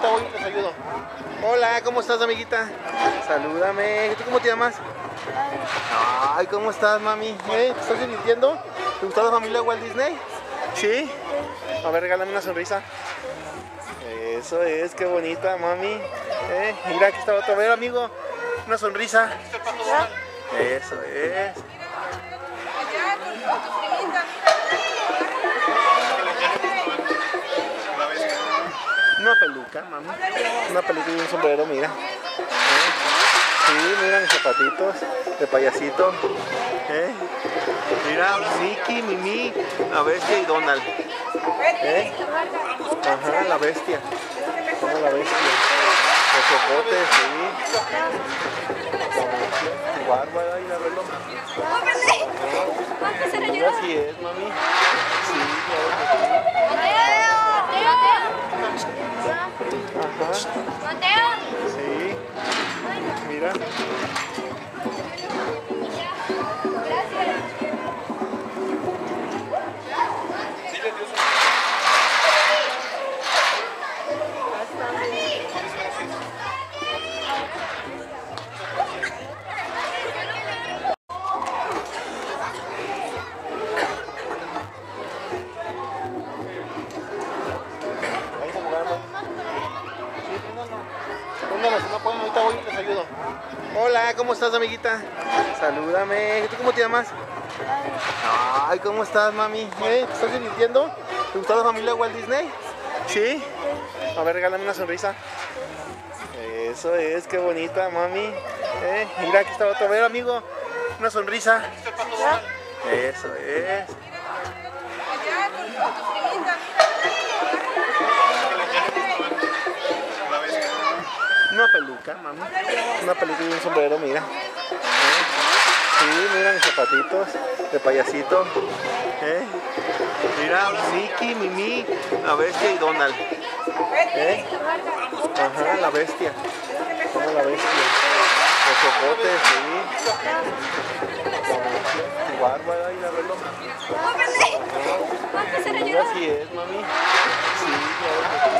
ahorita voy y les ayudo. Hola, ¿cómo estás, amiguita? Salúdame. ¿Tú cómo te llamas? Ay, ¿cómo estás, mami? ¿Te estás divirtiendo? ¿Te gustó la familia Walt Disney? ¿Sí? A ver, regálame una sonrisa. Eso es, qué bonita, mami. Mira, aquí está otro. A ver, amigo, una sonrisa. Eso es. Una peluca, mami. Una peluca y un sombrero, mira. Sí, mira mis zapatitos de payasito. Mira, Mickey, Mimi, la bestia y Donald. Ajá, la bestia. Como la bestia. Los ojotes, sí. Tu bárbara y la reloj. Así es, mami. Sí, claro que sí. Ajá. Sí. Mira. Si no pueden, ahorita voy y les ayudo. Hola, ¿cómo estás, amiguita? Salúdame. ¿Tú cómo te llamas? Ay, ¿cómo estás, mami? ¿Te estás divirtiendo? ¿Te gustó la familia Walt Disney? ¿Sí? A ver, regálame una sonrisa. Eso es, qué bonita, mami. Mira, aquí está otro. A ver, amigo, una sonrisa. Eso es. Una peluca, mami. Una peluca y un sombrero, mira. Sí, mira mis zapatitos de payasito. Mira, Mickey, Mimi, la bestia y Donald. Ajá, la bestia. Como la bestia. Los ojotes, sí. Tu bárbara y la reloj. Así es, mami. Sí, claro que sí.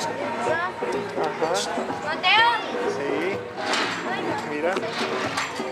Ajá. Sí. Mira.